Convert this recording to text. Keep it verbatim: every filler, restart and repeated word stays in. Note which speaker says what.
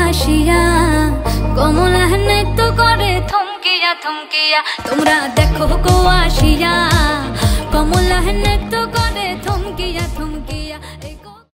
Speaker 1: আসিয়া কমলা নৃত্য করে থমকিয়া থমকিয়া তোমরা দেখো গো আসিয়া কমলা নৃত্য করে।